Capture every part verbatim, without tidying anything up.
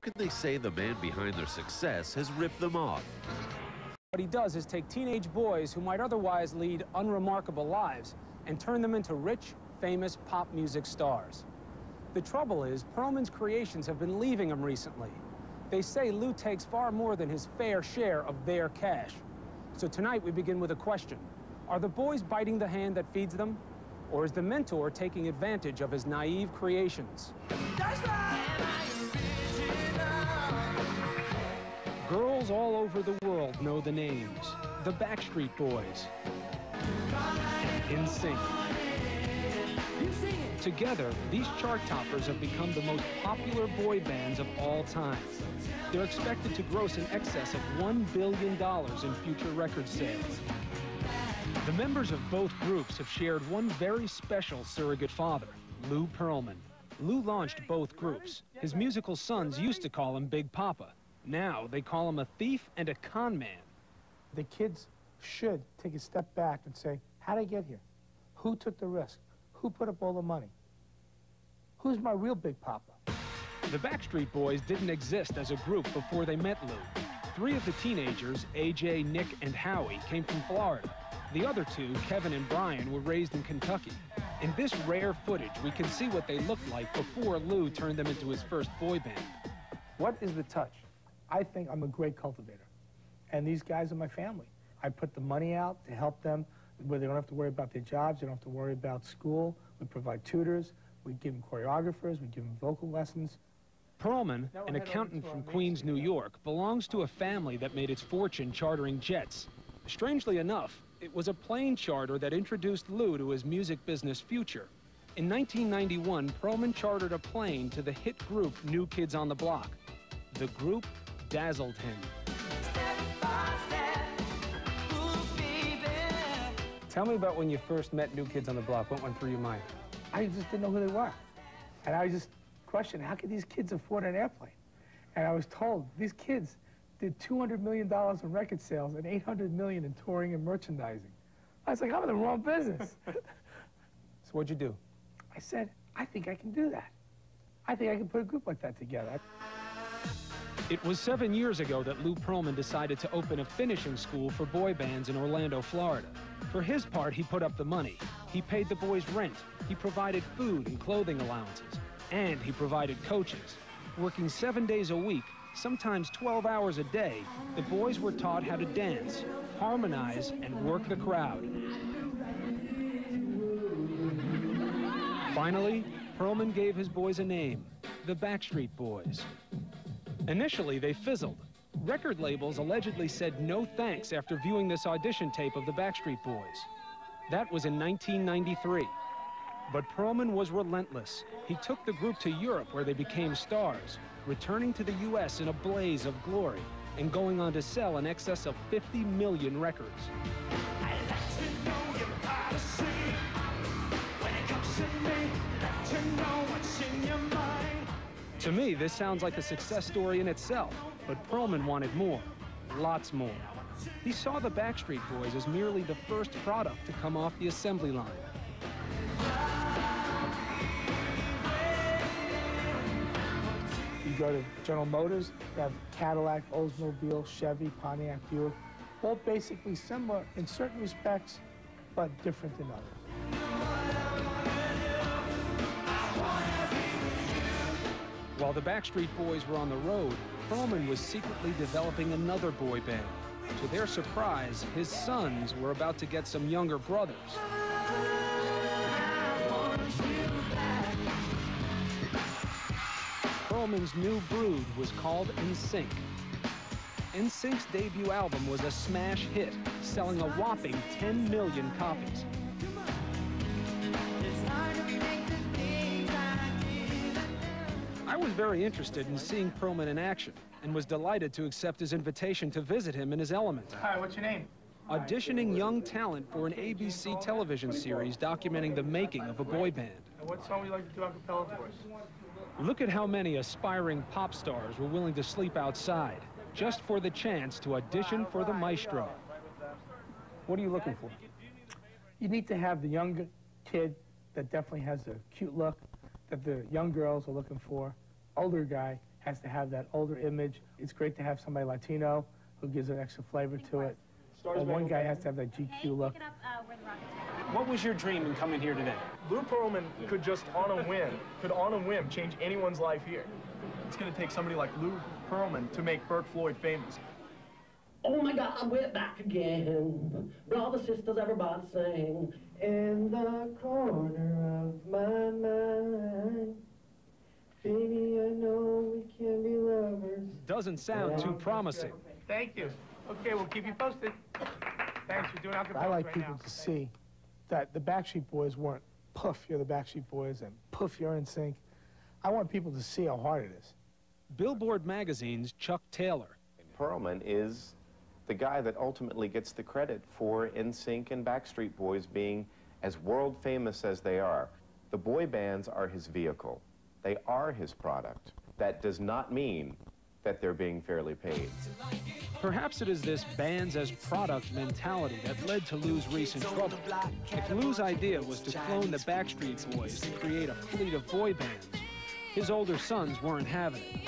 Could they say the man behind their success has ripped them off? What he does is take teenage boys who might otherwise lead unremarkable lives and turn them into rich, famous pop music stars. The trouble is, Pearlman's creations have been leaving him recently. They say Lou takes far more than his fair share of their cash. So tonight we begin with a question. Are the boys biting the hand that feeds them? Or is the mentor taking advantage of his naive creations? That's right. Girls all over the world know the names. The Backstreet Boys. In Sync. Together, these chart toppers have become the most popular boy bands of all time. They're expected to gross in excess of one billion dollars in future record sales. The members of both groups have shared one very special surrogate father, Lou Pearlman. Lou launched both groups. His musical sons used to call him Big Papa. Now they call him a thief and a con man. The kids should take a step back and say, how'd I get here? Who took the risk? Who put up all the money? Who's my real Big Papa? The Backstreet Boys didn't exist as a group before they met Lou. Three of the teenagers, A J, Nick, and Howie, came from Florida. The other two, Kevin and Brian, were raised in Kentucky. In this rare footage, we can see what they looked like before Lou turned them into his first boy band. What is the touch? I think I'm a great cultivator, and these guys are my family. I put the money out to help them where they don't have to worry about their jobs, they don't have to worry about school. We provide tutors, we give them choreographers, we give them vocal lessons. Pearlman, an accountant from Queens, New York, belongs to a family that made its fortune chartering jets. Strangely enough, it was a plane charter that introduced Lou to his music business future. In nineteen ninety-one, Pearlman chartered a plane to the hit group New Kids on the Block. The group dazzled him. Step by step, ooh, baby. Tell me about when you first met New Kids on the Block. What went through your mind? I just didn't know who they were. And I just questioned, how could these kids afford an airplane? And I was told, these kids did two hundred million dollars in record sales and eight hundred million dollars in touring and merchandising. I was like, I'm in the wrong business. So what'd you do? I said, I think I can do that. I think I can put a group like that together. It was seven years ago that Lou Pearlman decided to open a finishing school for boy bands in Orlando, Florida. For his part, he put up the money. He paid the boys rent. He provided food and clothing allowances. And he provided coaches. Working seven days a week, sometimes twelve hours a day, the boys were taught how to dance, harmonize, and work the crowd. Finally, Pearlman gave his boys a name, the Backstreet Boys. Initially, they fizzled. Record labels allegedly said no thanks after viewing this audition tape of the Backstreet Boys. That was in nineteen ninety-three. But Pearlman was relentless. He took the group to Europe where they became stars, returning to the U S in a blaze of glory and going on to sell in excess of fifty million records. I like to know your policy. When it comes to me, like to know what's in your mind. To me, this sounds like a success story in itself, but Pearlman wanted more, lots more. He saw the Backstreet Boys as merely the first product to come off the assembly line. You go to General Motors, you have Cadillac, Oldsmobile, Chevy, Pontiac, Buick, all basically similar in certain respects, but different in others. While the Backstreet Boys were on the road, Pearlman was secretly developing another boy band. To their surprise, his sons were about to get some younger brothers. Pearlman's new brood was called In Sync. In Sync's debut album was a smash hit, selling a whopping ten million copies. I was very interested in seeing Pearlman in action and was delighted to accept his invitation to visit him in his element. Hi, what's your name? Auditioning young talent for an A B C television series documenting the making of a boy band. And what song would you like to do a cappella for us? Look at how many aspiring pop stars were willing to sleep outside just for the chance to audition for the maestro. What are you looking for? You need to have the young kid that definitely has a cute look that the young girls are looking for, older guy, has to have that older image. It's great to have somebody Latino who gives an extra flavor to it. Or one guy has to have that G Q look. What was your dream in coming here today? Lou Pearlman could just, on a whim, could on a whim change anyone's life here. It's going to take somebody like Lou Pearlman to make Burt Floyd famous. Oh my God, we're back again. Brothers, sisters, everybody sing. In the corner of my mind, baby, I know we can be lovers. Doesn't sound too promising. Thank you. Okay, we'll keep you posted. Thanks for doing acapella I like right people now. to see that the Backstreet Boys weren't poof, you're the Backstreet Boys, and poof, you're in sync. I want people to see how hard it is. Billboard magazine's Chuck Taylor. Pearlman is the guy that ultimately gets the credit for N Sync and Backstreet Boys being as world famous as they are. The boy bands are his vehicle. They are his product. That does not mean that they're being fairly paid. Perhaps it is this bands as product mentality that led to Lou's recent trouble. If Lou's idea was to clone the Backstreet Boys to create a fleet of boy bands, his older sons weren't having it.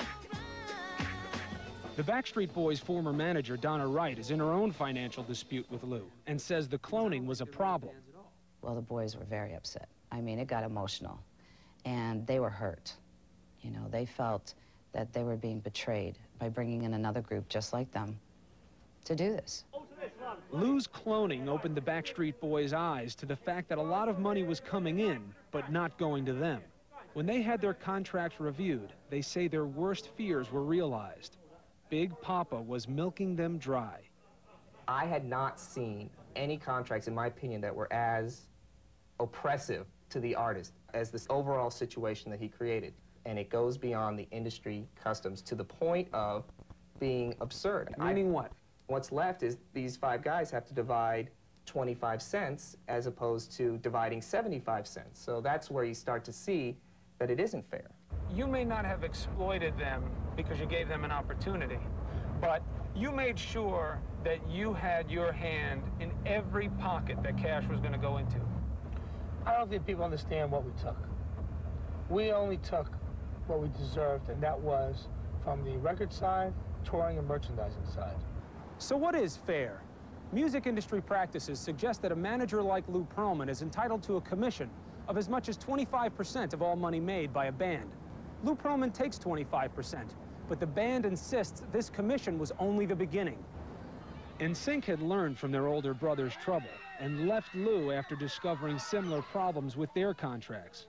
The Backstreet Boys' former manager, Donna Wright, is in her own financial dispute with Lou and says the cloning was a problem. Well, the boys were very upset. I mean, it got emotional, and they were hurt. You know, they felt that they were being betrayed by bringing in another group just like them to do this. Lou's cloning opened the Backstreet Boys' eyes to the fact that a lot of money was coming in, but not going to them. When they had their contracts reviewed, they say their worst fears were realized. Big Papa was milking them dry. I had not seen any contracts, in my opinion, that were as oppressive to the artist as this overall situation that he created. And it goes beyond the industry customs to the point of being absurd. Meaning what? What's left is these five guys have to divide twenty-five cents as opposed to dividing seventy-five cents. So that's where you start to see that it isn't fair. You may not have exploited them because you gave them an opportunity, but you made sure that you had your hand in every pocket that cash was going to go into. I don't think people understand what we took. We only took what we deserved, and that was from the record side, touring and merchandising side. So what is fair? Music industry practices suggest that a manager like Lou Pearlman is entitled to a commission of as much as twenty-five percent of all money made by a band. Lou Pearlman takes twenty-five percent, but the band insists this commission was only the beginning. N Sync had learned from their older brother's trouble and left Lou after discovering similar problems with their contracts.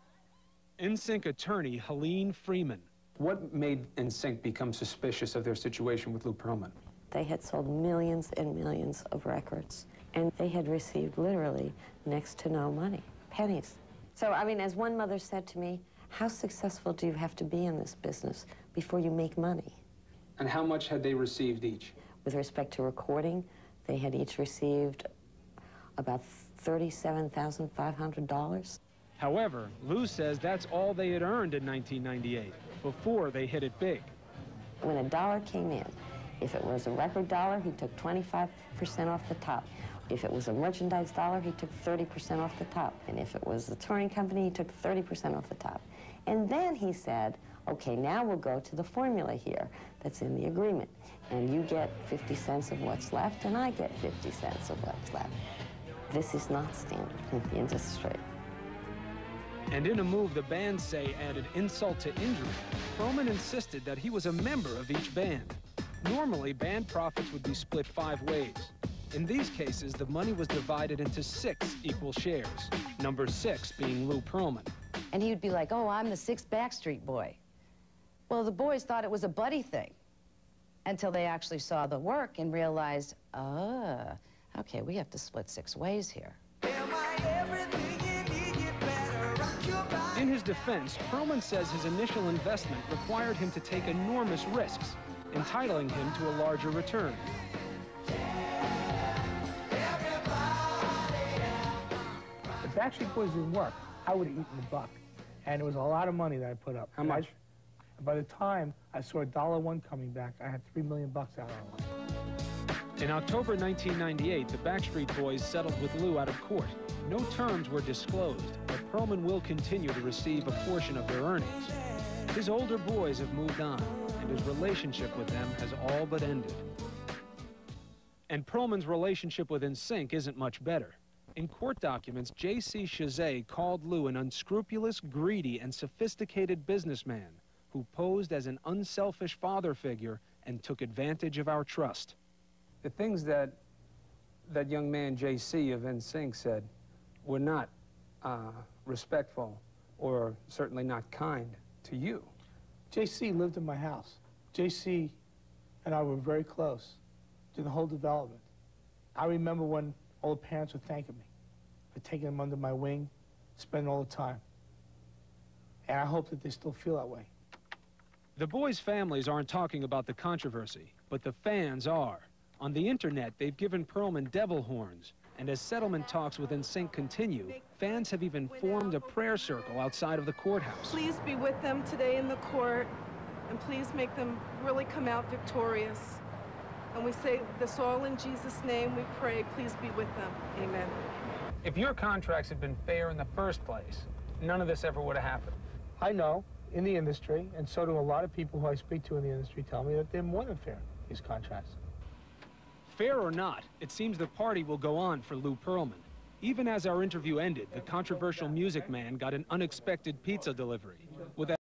N Sync attorney Helene Freeman. What made N Sync become suspicious of their situation with Lou Pearlman? They had sold millions and millions of records, and they had received literally next to no money, pennies. So, I mean, as one mother said to me, how successful do you have to be in this business before you make money? And how much had they received each? With respect to recording, they had each received about thirty-seven thousand five hundred dollars. However, Lou says that's all they had earned in nineteen ninety-eight, before they hit it big. When a dollar came in, if it was a record dollar, he took twenty-five percent off the top. If it was a merchandise dollar, he took thirty percent off the top. And if it was the touring company, he took thirty percent off the top. And then he said, okay, now we'll go to the formula here that's in the agreement. And you get fifty cents of what's left, and I get fifty cents of what's left. This is not standard in the industry. And in a move the band say added insult to injury, Pearlman insisted that he was a member of each band. Normally, band profits would be split five ways. In these cases, the money was divided into six equal shares, number six being Lou Pearlman. And he would be like, oh, I'm the sixth Backstreet Boy. Well, the boys thought it was a buddy thing until they actually saw the work and realized, ah, okay, we have to split six ways here. In his defense, Pearlman says his initial investment required him to take enormous risks, entitling him to a larger return. If Backstreet Boys didn't work, I would have eaten the buck. And it was a lot of money that I put up. How much? I, by the time I saw dollar one coming back, I had three million bucks out on it. In October nineteen ninety-eight, the Backstreet Boys settled with Lou out of court. No terms were disclosed, but Pearlman will continue to receive a portion of their earnings. His older boys have moved on, and his relationship with them has all but ended. And Pearlman's relationship with N Sync isn't much better. In court documents, J C Chazet called Lou an unscrupulous, greedy, and sophisticated businessman who posed as an unselfish father figure and took advantage of our trust. The things that that young man, J C of N Sync, said were not uh, respectful or certainly not kind to you. J C lived in my house. J C and I were very close to the whole development. I remember when all the parents were thanking me for taking them under my wing, spending all the time. And I hope that they still feel that way. The boys' families aren't talking about the controversy, but the fans are. On the internet, they've given Pearlman devil horns, and as settlement talks with N Sync continue, fans have even formed a prayer circle outside of the courthouse. Please be with them today in the court, and please make them really come out victorious. And we say this all in Jesus' name, we pray, please be with them. Amen. If your contracts had been fair in the first place, none of this ever would have happened. I know in the industry, and so do a lot of people who I speak to in the industry, tell me that they're more than fair, these contracts. Fair or not, it seems the party will go on for Lou Pearlman. Even as our interview ended, the controversial music man got an unexpected pizza delivery. With